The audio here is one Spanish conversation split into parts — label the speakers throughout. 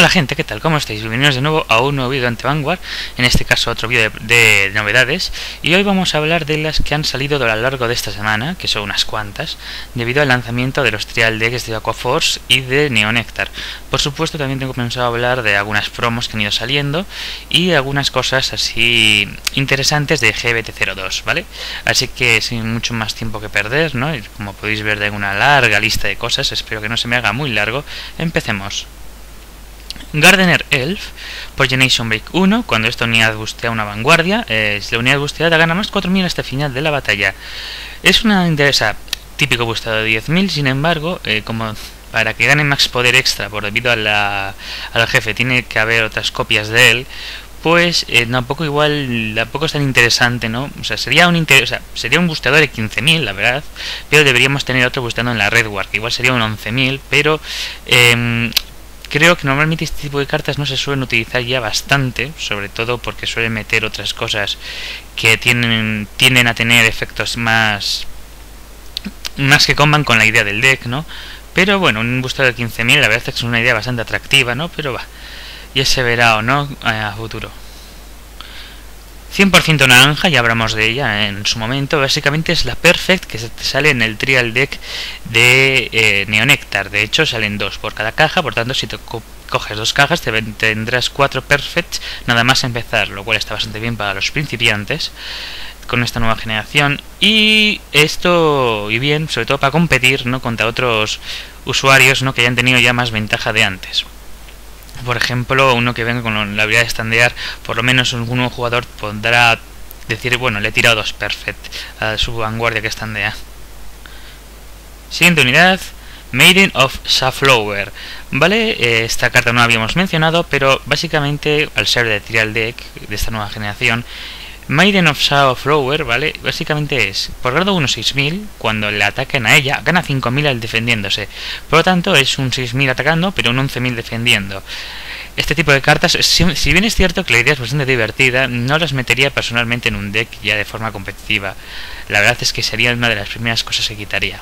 Speaker 1: Hola gente, ¿qué tal? ¿Cómo estáis? Bienvenidos de nuevo a un nuevo vídeo ante Vanguard, en este caso otro vídeo de novedades, y hoy vamos a hablar de las que han salido a lo largo de esta semana, que son unas cuantas, debido al lanzamiento de los Trial Decks de Aquaforce y de Neonectar. Por supuesto también tengo pensado hablar de algunas promos que han ido saliendo y algunas cosas así interesantes de GBT02, ¿vale? Así que sin mucho más tiempo que perder, ¿no? Y como podéis ver de una larga lista de cosas, espero que no se me haga muy largo, empecemos. Gardener Elf por Generation Break 1, cuando esta unidad bustea una vanguardia, si la unidad busteada gana más 4000 hasta el final de la batalla. Es una interesa típico busteado de 10.000, sin embargo, como para que gane más poder extra por debido al jefe tiene que haber otras copias de él, pues tampoco es tan interesante, ¿no? O sea, sería un busteador de 15.000, la verdad, pero deberíamos tener otro busteando en la Red War, que igual sería un 11.000, pero creo que normalmente este tipo de cartas no se suelen utilizar ya bastante, sobre todo porque suelen meter otras cosas que tienden a tener efectos más que comban con la idea del deck, ¿no? Pero bueno, un busteador de 15.000 la verdad es que es una idea bastante atractiva, ¿no? Pero va, ya se verá o no a futuro. 100% naranja, ya hablamos de ella en su momento. Básicamente es la Perfect que sale en el Trial Deck de Neonectar. De hecho salen 2 por cada caja, por tanto si te coges 2 cajas tendrás 4 Perfects nada más empezar, lo cual está bastante bien para los principiantes con esta nueva generación. Y esto, y bien, sobre todo para competir, ¿no?, contra otros usuarios, ¿no?, que hayan tenido ya más ventaja de antes. Por ejemplo, uno que venga con la habilidad de standear, por lo menos algún jugador podrá decir, bueno, le he tirado 2 perfect a su vanguardia que standea. Siguiente unidad, Maiden of Safflower. Vale, esta carta no la habíamos mencionado, pero básicamente, al ser de Trial Deck de esta nueva generación, Maiden of Safflower, ¿vale? Básicamente es, por grado 1 6000, cuando le ataquen a ella, gana 5000 al defendiéndose. Por lo tanto, es un 6000 atacando, pero un 11000 defendiendo. Este tipo de cartas, si bien es cierto que la idea es bastante divertida, no las metería personalmente en un deck ya de forma competitiva. La verdad es que sería una de las primeras cosas que quitaría.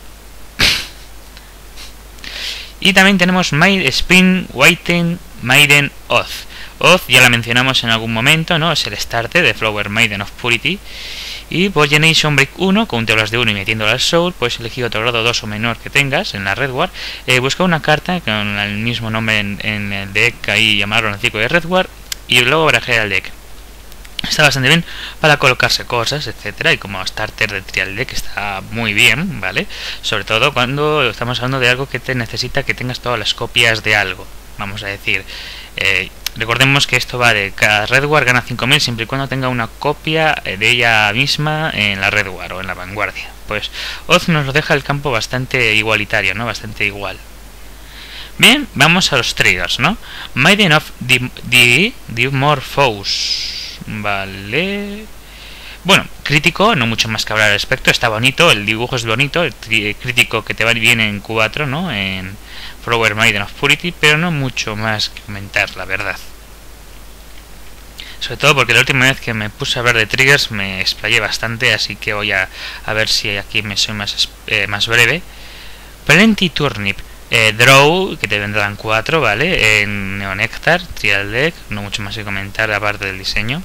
Speaker 1: Y también tenemos Spring Whiten Maiden Oath. Oath ya la mencionamos en algún momento, ¿no? Es el starter de Flower Maiden of Purity. Y por Generation Break 1, con un tablas de 1 y metiéndolo al Soul, puedes elegir otro grado 2 o menor que tengas en la Red War. Busca una carta con el mismo nombre en el deck, ahí llamarlo en el ciclo de Red War, y luego barajea el deck. Está bastante bien para colocarse cosas, etcétera, y como starter de Trial Deck está muy bien, ¿vale? Sobre todo cuando estamos hablando de algo que te necesita que tengas todas las copias de algo, vamos a decir. Recordemos que esto va de cada Red War gana 5000 siempre y cuando tenga una copia de ella misma en la Red War o en la vanguardia. Pues Oz nos lo deja el campo bastante igualitario, ¿no? Bastante igual. Bien, vamos a los triggers, ¿no? Maiden of Dimorphos. Vale. Bueno, crítico, no mucho más que hablar al respecto. Está bonito, el dibujo es bonito. El crítico que te va bien en Q4, ¿no? En Flower Maiden of Purity, pero no mucho más que comentar, la verdad. Sobre todo porque la última vez que me puse a hablar de triggers me explayé bastante, así que voy a ver si aquí me soy más breve. Plenty Turnip. Draw, que te vendrán 4, ¿vale? En Neonectar, Trial Deck, no mucho más que comentar aparte del diseño.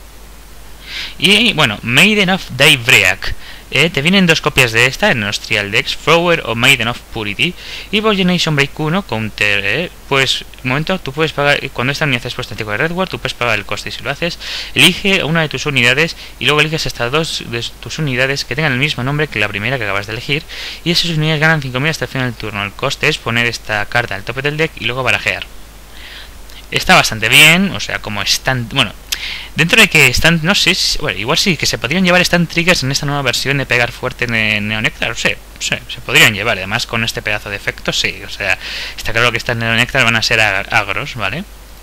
Speaker 1: Y bueno, Maiden of Daybreak. Te vienen 2 copias de esta en los Trial Decks, Flower o Maiden of Purity. Y por Generation Break 1, Counter, pues, un momento, tú puedes pagar, cuando esta unidad es puesta en tipo de Red War, tú puedes pagar el coste. Y si lo haces, elige una de tus unidades y luego eliges hasta 2 de tus unidades que tengan el mismo nombre que la primera que acabas de elegir. Y esas unidades ganan 5000 hasta el final del turno. El coste es poner esta carta al tope del deck y luego barajear. Está bastante bien, o sea, como están, bueno, dentro de que están, no sé, bueno, igual sí que se podrían llevar stand triggers en esta nueva versión de pegar fuerte en Neonectar, se podrían llevar, además con este pedazo de efectos, sí, o sea, está claro que estas Neonectar van a ser agros, ¿vale?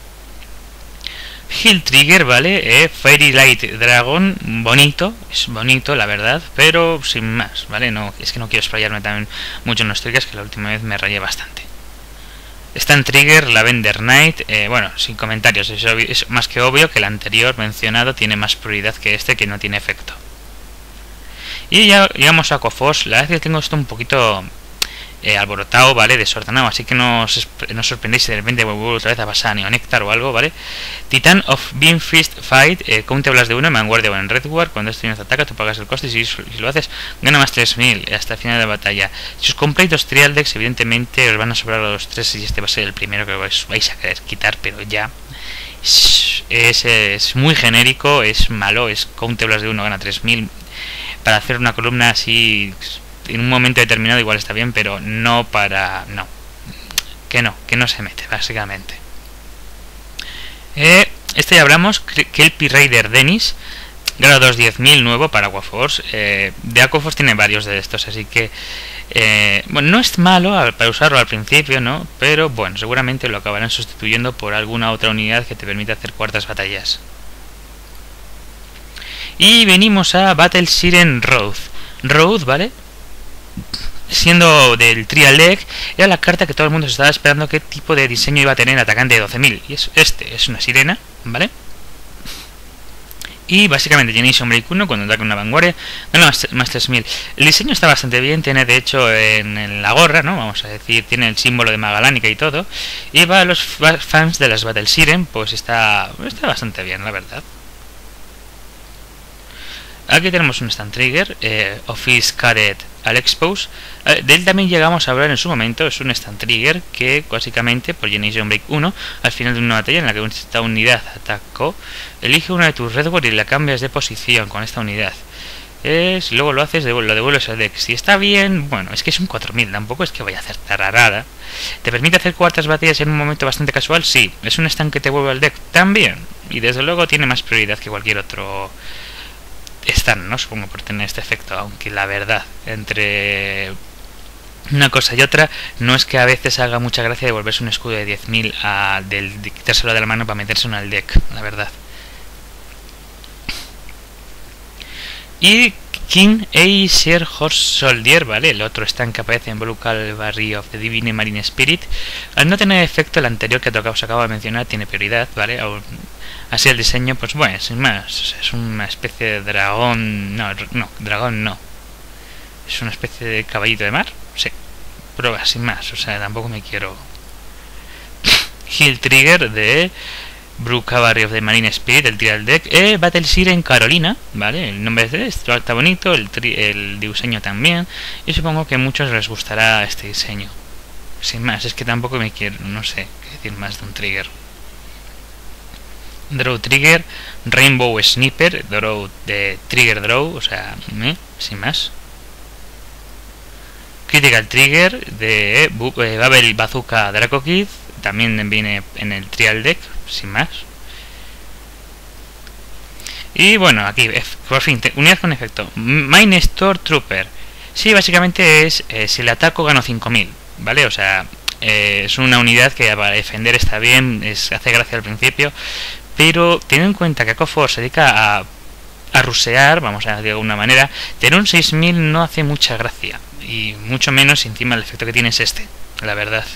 Speaker 1: Heal Trigger, ¿vale? Fairy Light Dragon, bonito, es bonito la verdad, pero sin más, ¿vale? No, es que no quiero explayarme también mucho en los triggers, que la última vez me rayé bastante. Stand Trigger, Lavender Knight, bueno, sin comentarios, es más que obvio que el anterior mencionado tiene más prioridad que este, que no tiene efecto. Y ya llegamos a Aquaforce. La verdad es que tengo esto un poquito alborotado, ¿vale? Desordenado, así que no os sorprendéis si de repente vuelvo otra vez a pasar Neonectar o algo, ¿vale? Titan of Beam Fist Fight, counteablas de 1 en Vanguardia o en Redguard. Cuando este te ataca, tú pagas el coste y si lo haces, gana más 3000 hasta el final de la batalla. Si os compráis 2 Trial Decks, evidentemente os van a sobrar los 3 y este va a ser el primero que vais a querer quitar, pero ya. Es muy genérico, es malo, es counteablas de 1, gana 3000. Para hacer una columna así en un momento determinado igual está bien, pero no para... no, que no se mete, básicamente. Este ya hablamos, Kelpie Raider Dennis, grado 2, 10.000 nuevo para Aquaforce. De Aquaforce tiene varios de estos, así que... bueno, no es malo para usarlo al principio, ¿no? Pero bueno, seguramente lo acabarán sustituyendo por alguna otra unidad que te permita hacer cuartas batallas. Y venimos a Battle Siren Road. Road, ¿vale? Siendo del Trial Deck, era la carta que todo el mundo se estaba esperando qué tipo de diseño iba a tener el atacante de 12.000. Y es una sirena, ¿vale? Y básicamente Generation Break 1, cuando ataca una vanguardia, gana más 3000. El diseño está bastante bien, tiene de hecho en la gorra, ¿no? Vamos a decir, tiene el símbolo de Magalánica y todo. Y para los fans de las Battle Siren, pues está bastante bien, la verdad. Aquí tenemos un Stand Trigger, Office Cadet al Expose. De él también llegamos a hablar en su momento. Es un Stand Trigger que básicamente por Generation Break 1, al final de una batalla en la que esta unidad atacó, elige una de tus Redguard y la cambias de posición con esta unidad. Si luego lo haces, lo devuelves al deck. Si está bien, bueno, es que es un 4000, tampoco es que vaya a hacer tararada. ¿Te permite hacer cuartas batallas en un momento bastante casual? Sí. ¿Es un stand que te vuelve al deck? También. Y desde luego tiene más prioridad que cualquier otro stand, ¿no? Supongo por tener este efecto, aunque la verdad, entre una cosa y otra, no es que a veces haga mucha gracia devolverse un escudo de 10.000 de quitárselo de la mano para meterse en el deck, la verdad. Y King Aesir Horse Soldier, ¿vale? El otro stand que aparece en Blue Cavalry of the Divine Marine Spirit. Al no tener efecto, el anterior que os acabo de mencionar tiene prioridad, ¿vale? Así el diseño, pues bueno, sin más, es una especie de dragón... No, dragón no. Es una especie de caballito de mar, sí. Pero sin más, o sea, tampoco me quiero... Hill Trigger de Blue Cavalry of the Marine Spirit, el Trial Deck. Battle Siren Carolina, ¿vale? El nombre está bonito, el diseño también. Y supongo que a muchos les gustará este diseño. Sin más, es que tampoco me quiero, no sé qué decir más de un trigger. Draw Trigger, Rainbow Sniper, Draw de Trigger Draw, o sea, sin más. Critical Trigger de Babel Bazooka Draco Kid, también viene en el Trial Deck, sin más. Y bueno, aquí, por fin, unidad con efecto. Mine Store Trooper. Sí, básicamente es, si le ataco gano 5000, ¿vale? O sea, es una unidad que para defender está bien, hace gracia al principio. Pero teniendo en cuenta que Aquaforce se dedica a rusear, vamos a decir de alguna manera, tener un 6000 no hace mucha gracia. Y mucho menos si encima el efecto que tiene es este, la verdad.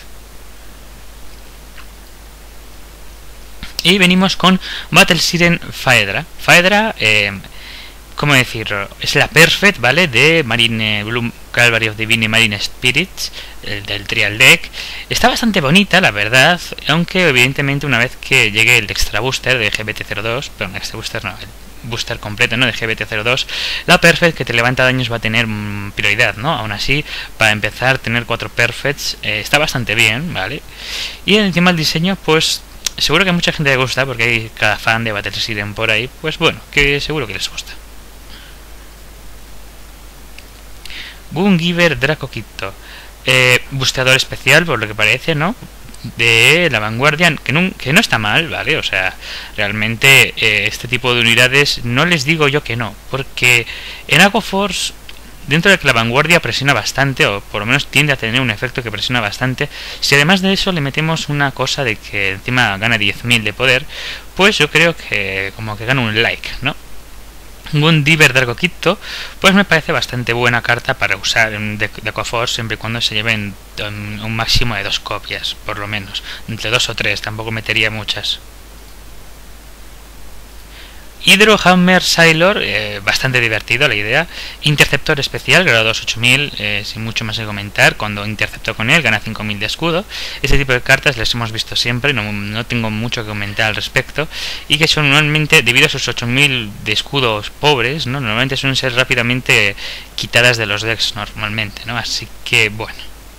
Speaker 1: Y venimos con Battle Siren Phaedra. Phaedra, ¿cómo decirlo? Es la Perfect, ¿vale? De Marine Blue Cavalry of Divine Marine Spirits, del Trial Deck. Está bastante bonita, la verdad, aunque evidentemente una vez que llegue el Extra Booster de GBT02, perdón, Extra Booster no, el booster completo, ¿no? De GBT02, la Perfect que te levanta daños va a tener prioridad, ¿no? Aún así, para empezar, tener 4 Perfects está bastante bien, ¿vale? Y encima el diseño, pues seguro que a mucha gente le gusta, porque hay cada fan de Battle Siren por ahí, pues bueno, que seguro que les gusta. Gungiver Draco Kitto, busteador especial por lo que parece, ¿no? De la vanguardia, que no está mal, ¿vale? O sea, realmente este tipo de unidades no les digo yo que no, porque en Aquaforce, dentro de que la vanguardia presiona bastante, o por lo menos tiende a tener un efecto que presiona bastante, si además de eso le metemos una cosa de que encima gana 10.000 de poder, pues yo creo que como que gana un like, ¿no? Gundiver Draco Kitto, pues me parece bastante buena carta para usar de Aquaforce siempre y cuando se lleven un máximo de 2 copias, por lo menos, entre 2 o 3, tampoco metería muchas. Hydro Hammer Sailor, bastante divertido la idea. Interceptor especial, grado 2 8000, sin mucho más que comentar. Cuando intercepto con él gana 5000 de escudo. Este tipo de cartas las hemos visto siempre, no tengo mucho que comentar al respecto. Y que son normalmente, debido a sus 8000 de escudos pobres, ¿no? Normalmente suelen ser rápidamente quitadas de los decks normalmente, ¿no? Así que bueno.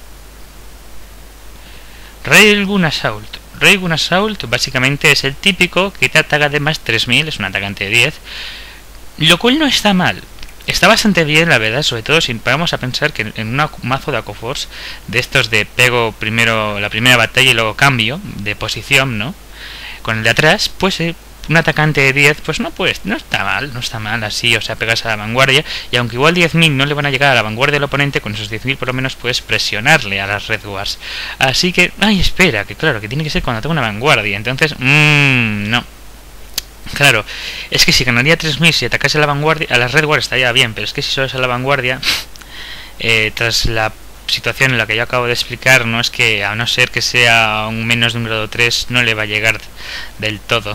Speaker 1: Railgun Assault. Railgun Assault básicamente es el típico que te ataca de más 3000, es un atacante de 10, lo cual no está mal. Está bastante bien, la verdad, sobre todo si vamos a pensar que en un mazo de Aquaforce, de estos de pego primero la primera batalla y luego cambio de posición, ¿no? Con el de atrás, pues un atacante de 10, pues no está mal así, o sea, pegas a la vanguardia, y aunque igual 10.000 no le van a llegar a la vanguardia del oponente, con esos 10.000 por lo menos puedes presionarle a las Red Wars. Así que, ay, espera, que claro, que tiene que ser cuando tenga una vanguardia, entonces, no. Claro, es que si ganaría 3000 si atacase a la vanguardia, a las Red Wars estaría bien, pero es que si solo es a la vanguardia, tras la situación en la que yo acabo de explicar, no es que, a no ser que sea un menos de un grado 3, no le va a llegar del todo.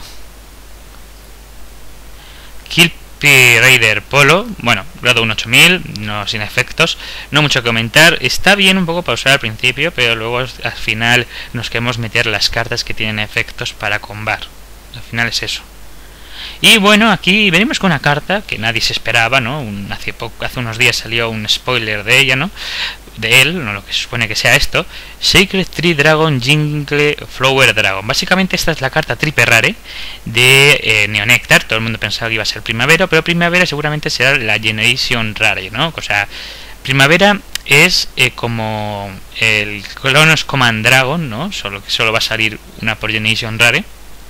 Speaker 1: Kilpi Raider Polo, bueno, grado 1 8000, no sin efectos, no mucho que comentar, está bien un poco para usar al principio, pero luego al final nos queremos meter las cartas que tienen efectos para combar, al final es eso. Y bueno, aquí venimos con una carta que nadie se esperaba, ¿no? Hace unos días salió un spoiler de ella, ¿no? De él, no lo que se supone que sea esto, Sacred Tree Dragon Jingle Flower Dragon. Básicamente esta es la carta triple rare de Neonectar. Todo el mundo pensaba que iba a ser Primavera, pero Primavera seguramente será la Generation Rare, ¿no? O sea, Primavera es como el Cronos Command Dragon, ¿no? Solo que solo va a salir una por Generation Rare.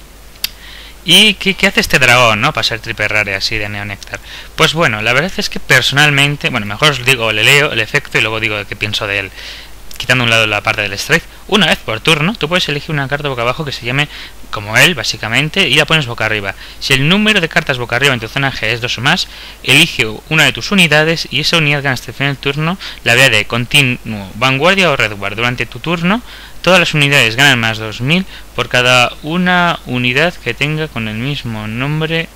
Speaker 1: ¿Y qué hace este dragón, no? Para ser triple rare así de Neonectar. Pues bueno, la verdad es que personalmente, bueno, mejor os digo, le leo el efecto y luego digo qué pienso de él. Quitando a un lado la parte del strike. Una vez por turno, tú puedes elegir una carta boca abajo que se llame como él, básicamente, y la pones boca arriba. Si el número de cartas boca arriba en tu zona G es 2 o más, elige una de tus unidades y esa unidad gana hasta el final del turno la habilidad de continuo, vanguardia o redguard. Durante tu turno, todas las unidades ganan más 2000 por cada una unidad que tenga con el mismo nombre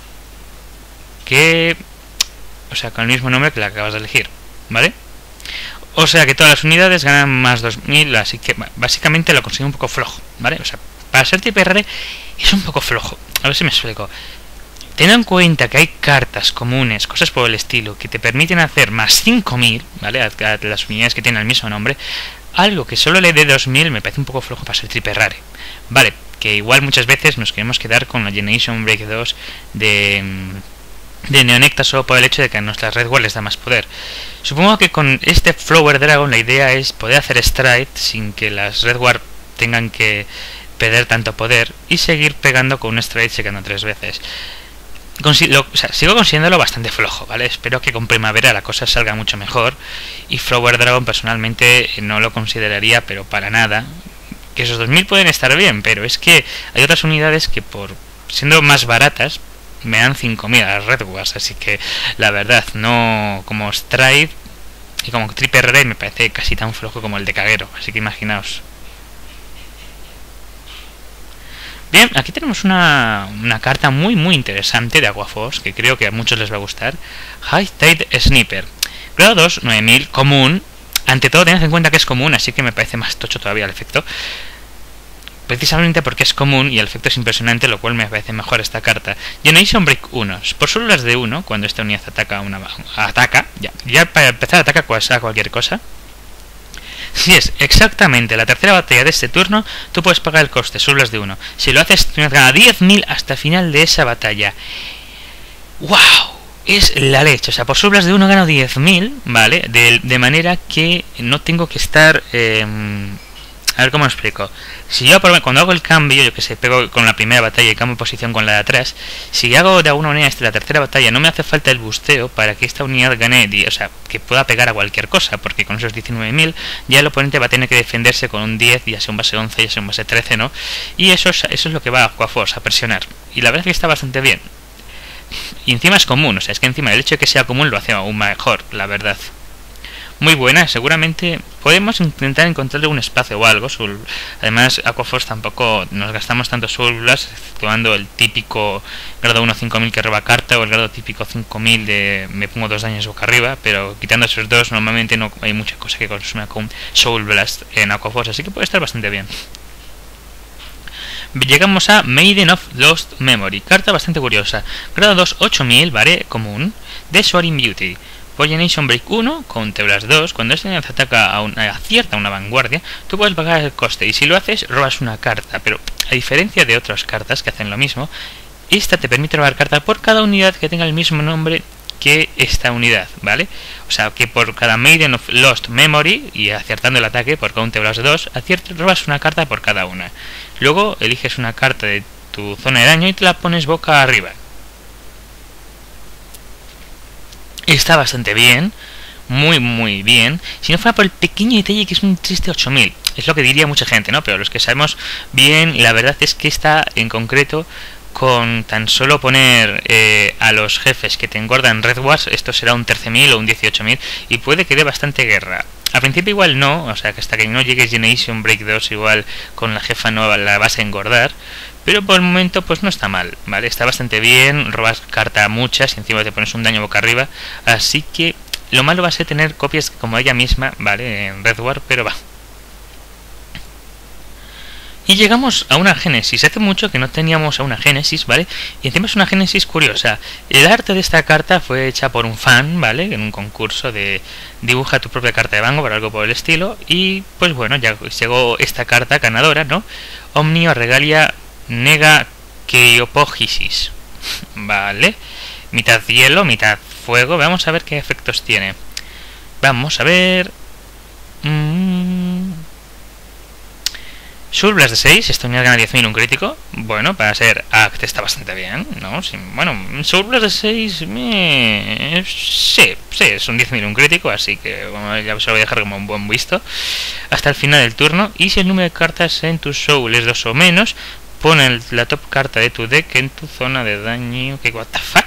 Speaker 1: que... O sea, con el mismo nombre que la acabas de elegir, ¿vale? O sea que todas las unidades ganan más 2000, así que básicamente lo consigo un poco flojo, ¿vale? O sea, para ser tipo rare es un poco flojo. A ver si me explico. Teniendo en cuenta que hay cartas comunes, cosas por el estilo, que te permiten hacer más 5000, ¿vale? A las unidades que tienen el mismo nombre, algo que solo le dé 2000 me parece un poco flojo para ser triple rare. Vale, que igual muchas veces nos queremos quedar con la Generation Break 2 de Neonectar solo por el hecho de que a nuestras Red Wall les da más poder. Supongo que con este Flower Dragon la idea es poder hacer stride sin que las Red Wall tengan que perder tanto poder y seguir pegando con un stride checando 3 veces. O sea, sigo considerándolo bastante flojo, ¿vale? Espero que con Primavera la cosa salga mucho mejor. Y Flower Dragon personalmente no lo consideraría, pero para nada. Que esos 2000 pueden estar bien, pero es que hay otras unidades que por siendo más baratas me dan 5000 a las Red Wars, así que la verdad, no como Stride y como Triple Rare me parece casi tan flojo como el de Caguero, así que imaginaos. Bien, aquí tenemos una carta muy interesante de Aquaforce, que creo que a muchos les va a gustar. High Tide Sniper. Grado 2, 9000, común. Ante todo tened en cuenta que es común, así que me parece más tocho todavía el efecto. Precisamente porque es común y el efecto es impresionante, lo cual me parece mejor esta carta. Generation Break 1. Por solo las de 1, cuando esta unidad ataca, ya para empezar ataca a cualquier cosa. Si es exactamente la tercera batalla de este turno, tú puedes pagar el coste, solo las de 1. Si lo haces, tu unidad gana 10.000 hasta el final de esa batalla. ¡Wow! Es la leche, o sea, por sublas de 1 gano 10.000, ¿vale? De manera que no tengo que estar... a ver cómo lo explico. Si yo cuando hago el cambio, yo que sé, pego con la primera batalla y cambio posición con la de atrás, si hago de alguna manera la tercera batalla, no me hace falta el busteo para que esta unidad gane, o sea, que pueda pegar a cualquier cosa, porque con esos 19.000 ya el oponente va a tener que defenderse con un 10, ya sea un base 11, ya sea un base 13, ¿no? Y eso es lo que va a Aquaforce, a presionar. Y la verdad es que está bastante bien. Y encima es común, o sea, es que encima el hecho de que sea común lo hace aún mejor, la verdad. muy buena. Seguramente podemos intentar encontrarle un espacio o algo. Además, Aquaforce tampoco nos gastamos tanto Soul Blast, exceptuando el típico grado 1 5000 que roba carta, o el grado típico 5000 de me pongo 2 daños boca arriba. Pero quitando esos dos, normalmente no hay mucha cosa que consuma con Soul Blast en Aquaforce, así que puede estar bastante bien. Llegamos a Maiden of Lost Memory, carta bastante curiosa. Grado 2 8000, ¿vale? Común, de Soaring Beauty. Por Generation Break 1, con Blast 2, cuando este unidad ataca acierta una vanguardia, tú puedes pagar el coste, y si lo haces, robas una carta. Pero a diferencia de otras cartas que hacen lo mismo, esta te permite robar carta por cada unidad que tenga el mismo nombre que esta unidad, ¿vale? O sea, que por cada Maiden of Lost Memory, y acertando el ataque por Blast 2, robas una carta por cada una. Luego eliges una carta de tu zona de daño y te la pones boca arriba. Está bastante bien, muy bien. Si no fuera por el pequeño detalle que es un triste 8000, es lo que diría mucha gente, ¿no? Pero los que sabemos bien, la verdad es que esta en concreto, con tan solo poner a los jefes que te engordan Red Wars, esto será un 13000 o un 18000 y puede que dé bastante guerra. Al principio igual no, o sea que hasta que no llegues Generation Break 2 igual con la jefa nueva la vas a engordar, pero por el momento pues no está mal, ¿vale? Está bastante bien, robas carta muchas y encima te pones un daño boca arriba, así que lo malo va a ser tener copias como ella misma, ¿vale? En Red War, pero va. Y llegamos a una Génesis. Hace mucho que no teníamos a una Génesis, ¿vale? Y encima es una Génesis curiosa. El arte de esta carta fue hecha por un fan, ¿vale? En un concurso de dibuja tu propia carta de Vanguard o algo por el estilo. Y pues bueno, ya llegó esta carta ganadora, ¿no? Omnio Regalia Nega Keiopogisis. Vale. Mitad hielo, mitad fuego. Vamos a ver qué efectos tiene. Vamos a ver... Soul Blast de 6, esta unidad gana 10.000 un crítico. Bueno, para ser Act está bastante bien, ¿no? Sí, bueno, Soul Blast de 6... sí, es un 10.000 un crítico, así que bueno, ya se lo voy a dejar como un buen visto hasta el final del turno. Y si el número de cartas en tu Soul es 2 o menos, pon la top carta de tu deck en tu zona de daño. ¿Qué what the fuck?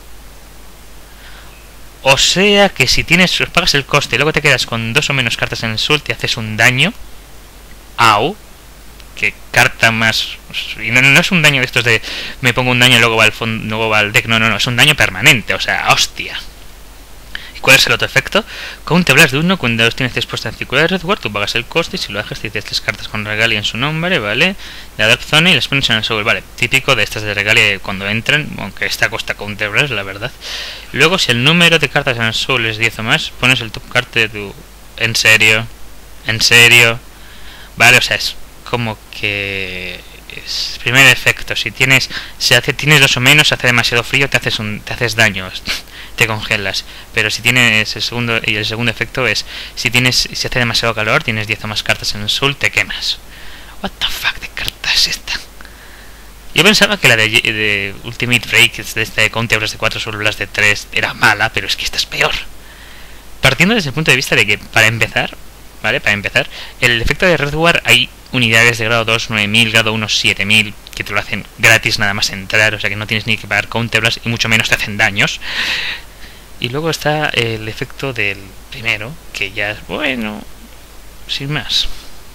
Speaker 1: O sea que si pagas el coste y luego te quedas con 2 o menos cartas en el Soul, te haces un daño. Au. Que carta más... Y no es un daño de estos de me pongo un daño y luego va al fondo, luego va al deck. No, es un daño permanente, o sea, hostia. ¿Y cuál es el otro efecto? Con Blast de 1, cuando los tienes expuesta en círculo de Red Ward, tú pagas el coste y si lo dejas te dices 3 cartas con Regalia en su nombre, ¿vale? De Dark Zone y las pones en el Soul, ¿vale? Típico de estas de Regalia cuando entran, aunque esta costa Counter Blast, la verdad. Luego, si el número de cartas en el Soul es 10 o más, pones el top card de tu... ¿En serio? Vale, o sea, es como que es primer efecto. Si tienes 2 o menos, hace demasiado frío, te haces daño, te congelas. Pero si tienes el segundo efecto es si hace demasiado calor, tienes 10 o más cartas en el Soul, te quemas. What the fuck de carta es esta? Yo pensaba que la de Ultimate Break de este Counter Blast de 4 Soul Blast de 3 era mala, pero es que esta es peor. Partiendo desde el punto de vista de que para empezar, ¿vale? El efecto de Red War hay unidades de grado 2, 9000, grado 1, 7000, que te lo hacen gratis nada más entrar, o sea que no tienes ni que pagar Counter Blast y mucho menos te hacen daños. Y luego está el efecto del primero, que ya es bueno, sin más.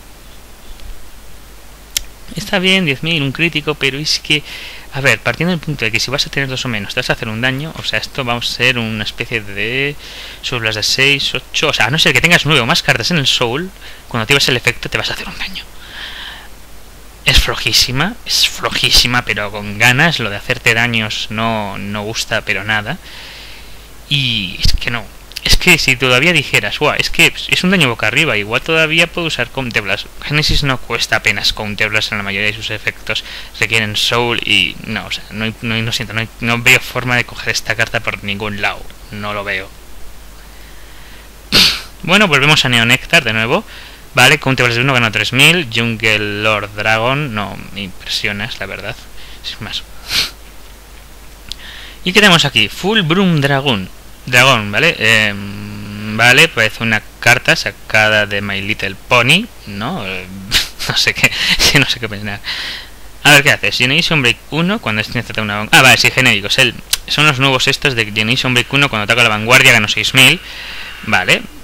Speaker 1: Está bien, 10.000, un crítico, pero es que... A ver, partiendo del punto de que si vas a tener 2 o menos, te vas a hacer un daño, o sea, esto vamos a ser una especie de... Soul Blast de 6, 8... O sea, a no ser que tengas 9 o más cartas en el Soul, cuando activas el efecto te vas a hacer un daño. Es flojísima, pero con ganas. Lo de hacerte daños no gusta, pero nada. Y es que no. Es que si todavía dijeras, guau, es que es un daño boca arriba, igual todavía puedo usar Counter Blast. Genesis no cuesta apenas Counter Blast en la mayoría de sus efectos. Requieren Soul y no, o sea, no veo forma de coger esta carta por ningún lado. No lo veo. Bueno, volvemos a Neonectar de nuevo. Vale, Counter Blast de 1 gana 3000. Jungle Lord Dragon, no me impresionas, la verdad. Es más. ¿Y qué tenemos aquí? Full Broom Dragon, ¿vale? Vale, parece una carta sacada de My Little Pony, ¿no? No sé qué pensar. A ver, ¿qué haces? Generation Break 1 cuando tienes una... Ah, vale, sí, genéricos. Son los nuevos estos de Generation Break 1 cuando ataca la vanguardia gano 6000. Vale,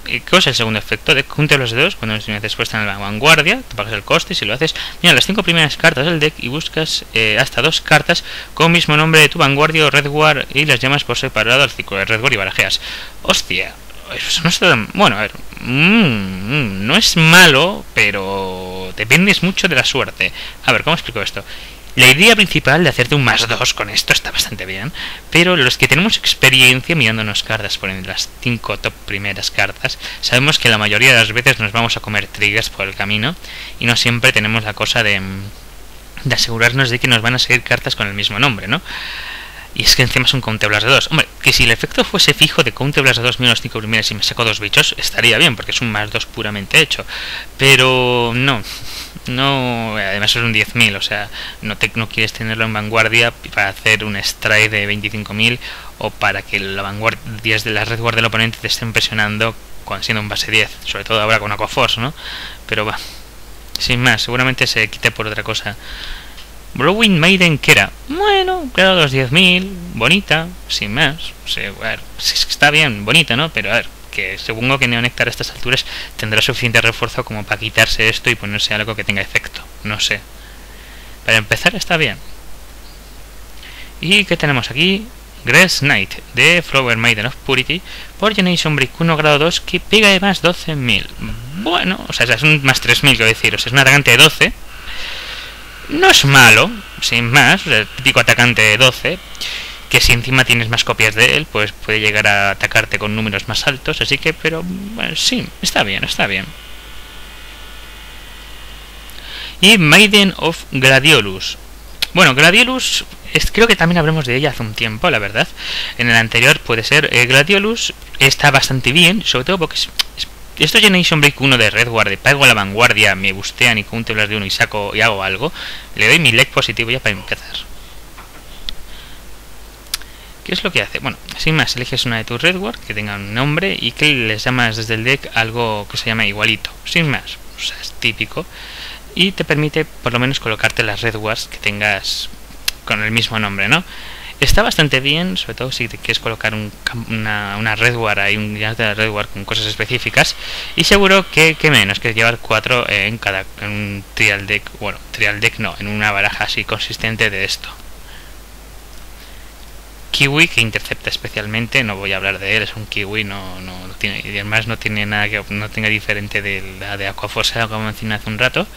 Speaker 1: ¿Qué es el segundo efecto? De Counter los dedos, cuando una vez puesta en la vanguardia, te pagas el coste y si lo haces, mira las 5 primeras cartas del deck y buscas hasta 2 cartas con el mismo nombre de tu vanguardia o Redguard y las llamas por separado al ciclo de Redguard y barajeas. Hostia, eso no está tan... Bueno, a ver, no es malo, pero dependes mucho de la suerte. A ver, ¿cómo explico esto? La idea principal de hacerte un +2 con esto está bastante bien, pero los que tenemos experiencia mirándonos cartas por en las 5 top primeras cartas, sabemos que la mayoría de las veces nos vamos a comer triggers por el camino y no siempre tenemos la cosa de asegurarnos de que nos van a seguir cartas con el mismo nombre, ¿no? Y es que encima es un Countable Blast de 2. Hombre, que si el efecto fuese fijo de Countable Blast de 2 miro las 5 primeras y me saco 2 bichos, estaría bien, porque es un +2 puramente hecho. Pero no, además es un 10.000, o sea, no quieres tenerlo en vanguardia para hacer un strike de 25.000 o para que la vanguardia de la Redguard del oponente te estén presionando siendo un base 10, sobre todo ahora con Aquaforce, ¿no? Pero va, sin más, seguramente se quite por otra cosa. Blowing Maiden, que era, bueno, claro, los 10.000, bonita, sin más. O sea, a ver, está bien, bonita, ¿no? Pero a ver, que supongo que Neonectar a estas alturas tendrá suficiente refuerzo como para quitarse esto y ponerse algo que tenga efecto. No sé. Para empezar está bien. ¿Y qué tenemos aquí? Grass Knight, de Flower Maiden of Purity, por Generation Break 1 grado 2, que pega de más 12.000. Bueno, o sea, es un más 3.000, quiero decir, o sea, es un atacante de 12. No es malo, sin más, o sea, el típico atacante de 12, que si encima tienes más copias de él, pues puede llegar a atacarte con números más altos, así que, pero, bueno, sí, está bien, está bien. Y Maiden of Gladiolus. Bueno, Gladiolus, creo que también hablamos de ella hace un tiempo, la verdad. En el anterior puede ser, Gladiolus está bastante bien, sobre todo porque esto es Generation Break 1 de Redguard, pago a la vanguardia, me bustean y Counter Blast de 1 y saco y hago algo. Le doy mi leg positivo ya para empezar. ¿Qué es lo que hace? Bueno, sin más, eliges una de tus Redguard que tenga un nombre y que les llamas desde el deck algo que se llama igualito. Sin más, o sea, es típico. Y te permite por lo menos colocarte las Redguards que tengas con el mismo nombre, ¿no? Está bastante bien, sobre todo si te quieres colocar una Redguard ahí, un llanto de Redguard con cosas específicas. Y seguro que menos que llevar 4 en un trial deck, bueno, trial deck no, en una baraja así consistente de esto. Kiwi, que intercepta especialmente, no voy a hablar de él, es un Kiwi, no tiene, y además no tiene nada que no tenga diferente de la de Aquaforce, como mencioné hace un rato.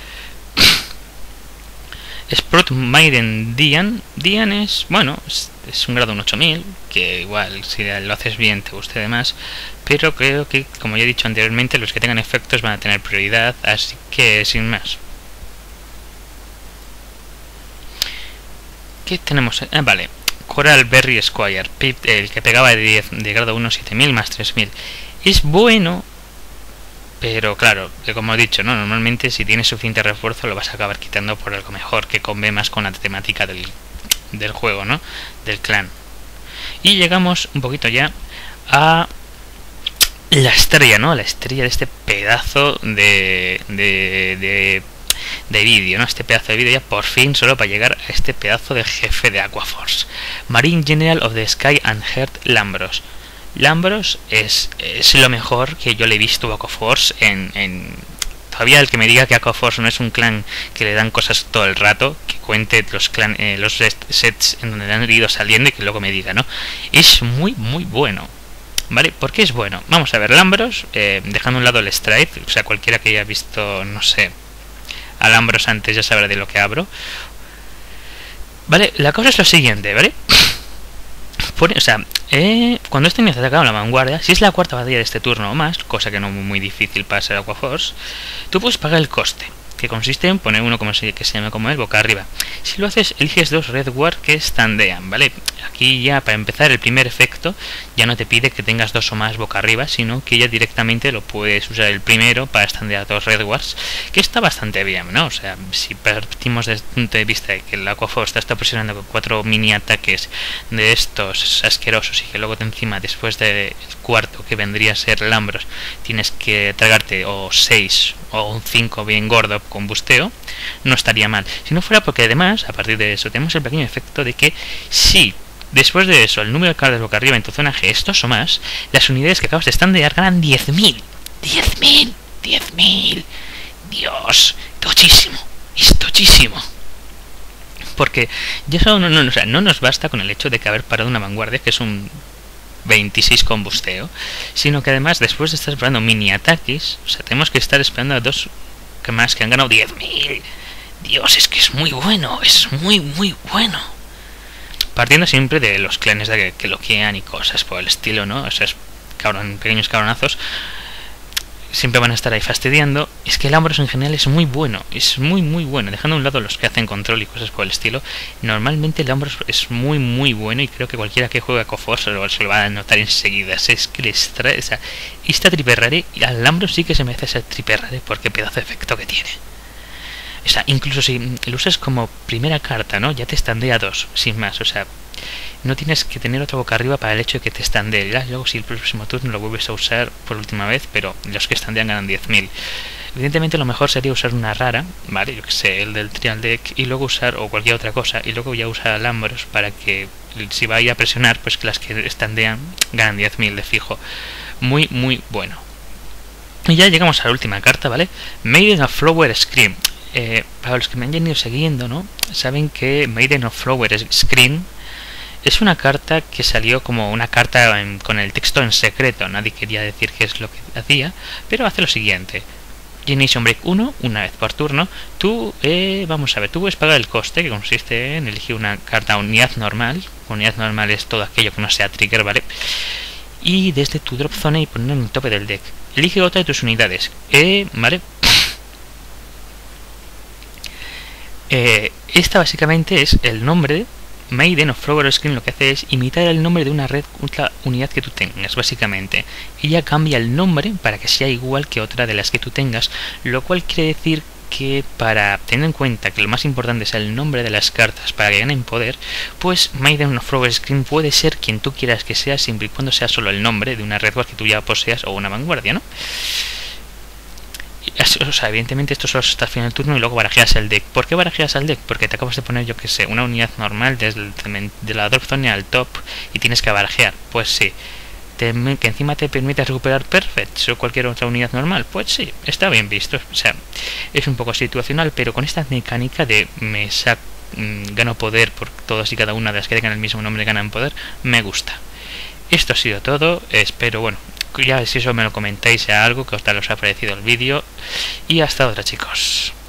Speaker 1: Sprout Maiden Dian es, bueno, es un grado 8000, que igual si lo haces bien te guste de más, pero creo que, como ya he dicho anteriormente, los que tengan efectos van a tener prioridad, así que sin más. ¿Qué tenemos? Vale, Coral Berry Squire, el que pegaba de grado 1 7000 más 3000. Es bueno, pero claro, que como he dicho, ¿no? Normalmente si tienes suficiente refuerzo lo vas a acabar quitando por algo mejor que conve más con la temática del juego, ¿no? Del clan. Y llegamos un poquito ya a la estrella, ¿no? La estrella de este pedazo de vídeo, ¿no? Este pedazo de vídeo ya por fin, solo para llegar a este pedazo de jefe de Aquaforce. Marine General of the Sky and Heart Lambros. Lambros es lo mejor que yo le he visto a Aquaforce todavía el que me diga que Aquaforce no es un clan que le dan cosas todo el rato, que cuente los sets en donde le han ido saliendo y que luego me diga, ¿no? Es muy bueno, ¿vale? ¿Por qué es bueno? Vamos a ver, Lambros, dejando a un lado el Strike, o sea, cualquiera que haya visto, no sé, a Lambros antes ya sabrá de lo que hablo. Vale, la cosa es lo siguiente, ¿vale? Cuando este niño te ataca a la vanguardia, si es la cuarta batalla de este turno o más, cosa que no es muy difícil para ser Aquaforce, tú puedes pagar el coste, que consiste en poner uno que se llama como él boca arriba. Si lo haces, eliges 2 Redguard que standean, ¿vale? Aquí ya para empezar el primer efecto ya no te pide que tengas 2 o más boca arriba, sino que ya directamente lo puedes usar el primero para standear 2 Redguards, que está bastante bien, ¿no? O sea, si partimos desde el punto de vista de que el Aquaforce te está presionando con 4 mini ataques de estos asquerosos y que luego encima después del cuarto que vendría a ser Lambros tienes que tragarte o 6 o un 5 bien gordo con busteo, no estaría mal. Si no fuera porque además, a partir de eso, tenemos el pequeño efecto de que si Después de eso, el número de cartas boca arriba en tu zona G es 2 o más, las unidades que acabas de standear ganan 10.000. 10.000. 10.000. Dios, tochísimo. Es tochísimo. Porque ya eso no nos basta con el hecho de que haber parado una vanguardia, que es un 26 combusteo, sino que además después de estar esperando mini ataques, o sea, tenemos que estar esperando a 2 que más que han ganado 10.000. Dios, es que es muy bueno, es muy bueno. Partiendo siempre de los clanes que loquean y cosas por el estilo, ¿no? O sea, pequeños cabronazos siempre van a estar ahí fastidiando. Es que el Ambros en general es muy bueno, bueno. Dejando a un lado los que hacen control y cosas por el estilo, normalmente el Ambros es muy bueno, y creo que cualquiera que juegue a KOTOR se lo va a notar enseguida. Es que les trae, o sea, esta triple rare, y al Ambros sí que se me hace esa triple rare porque pedazo de efecto que tiene. O sea, incluso si lo usas como primera carta, ¿no? Ya te standea 2, sin más. O sea, no tienes que tener otra boca arriba para el hecho de que te standee. Luego si el próximo turno lo vuelves a usar por última vez, pero los que standean ganan 10.000. Evidentemente lo mejor sería usar una rara, ¿vale? Yo que sé, el del trial deck, y luego usar, o cualquier otra cosa, y luego ya usar al Ambros para que si vaya a presionar, pues que las que standean ganan 10.000 de fijo. Muy bueno. Y ya llegamos a la última carta, ¿vale? Maiden of Flower Scream. Para los que me han ido siguiendo, ¿no? Saben que Maiden of Flower Scream es una carta que salió como una carta con el texto en secreto. Nadie quería decir qué es lo que hacía, pero hace lo siguiente. Generation Break 1, una vez por turno. Tú, vamos a ver, tú puedes pagar el coste, que consiste en elegir una carta unidad normal. Unidad normal es todo aquello que no sea trigger, ¿vale? Y desde tu drop zone y ponerlo en el tope del deck. Elige otra de tus unidades, ¿vale? Esta básicamente es el nombre. Maiden of Flower Screen lo que hace es imitar el nombre de una red unidad que tú tengas, básicamente. Ella cambia el nombre para que sea igual que otra de las que tú tengas, lo cual quiere decir que, para tener en cuenta que lo más importante es el nombre de las cartas para que ganen poder, pues Maiden of Flower Screen puede ser quien tú quieras que sea, siempre y cuando sea solo el nombre de una red que tú ya poseas o una vanguardia, ¿no? O sea, evidentemente esto solo hasta el final del turno y luego barajeas el deck. ¿Por qué barajeas el deck? Porque te acabas de poner, yo que sé, una unidad normal de la drop zone al top y tienes que barajear. Pues sí. Que encima te permite recuperar Perfect o cualquier otra unidad normal. Pues sí, está bien visto. O sea, es un poco situacional, pero con esta mecánica de gano poder por todas y cada una de las que tengan el mismo nombre ganan poder, me gusta. Esto ha sido todo. Espero, bueno, ya si eso me lo comentáis a algo que os ha parecido el vídeo, y hasta otra, chicos.